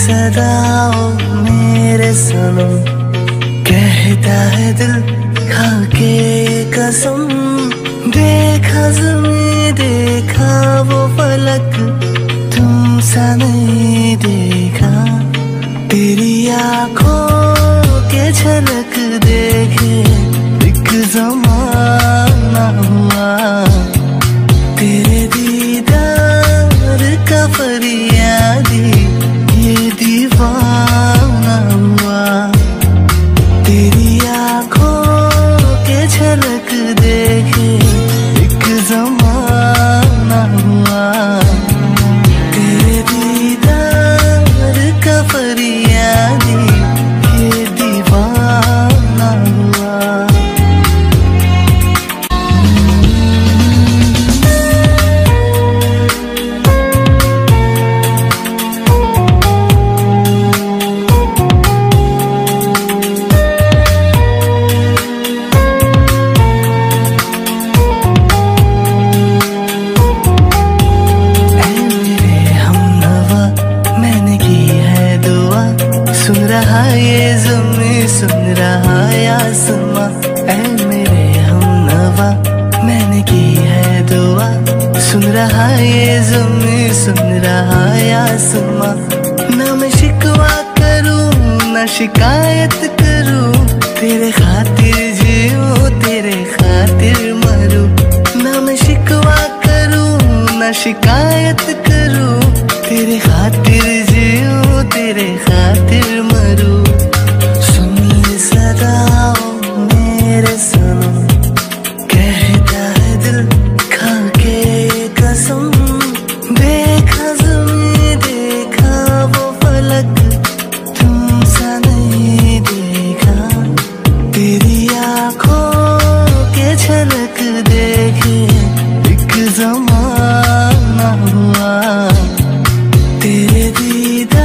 सदाओं मेरे सनम, कहता है दिल खा के कसम। देखा ज़मीं देखा वो फलक, तुम सा नहीं देखा। तेरी आँखों के झलक देखे एक ज़माना हुआ। तेरे दीदार का फरियादी ये दीवाना हुआ। तेरी आँखों के झलक देखे एक ज़माना हुआ। तेरे दीदार का फरियादी ये दीवाना हुआ। सुन रहा ये ज़मीं सुन रहा आसमां, ऐ मेरे हमनवा मैंने की है दुआ। सुन रहा ये ज़मीं सुन रहा आसमां। ना मैं शिकवा करूं ना शिकायत करूं, तेरे खातिर जीऊं तेरे खातिर मरूं। ना मैं शिकवा करूं ना शिकायत करूं, तेरे खातिर जीऊं तेरे खातिर मरूं। सुन ले सदाओं मेरे सनम, कहता है दिल खा के कसम। देखा ज़मीं देखा वो फलक, तुम सा नहीं देखा। तेरी आँखों के झलक देखे एक ज़माना हुआ। तेरे दीदार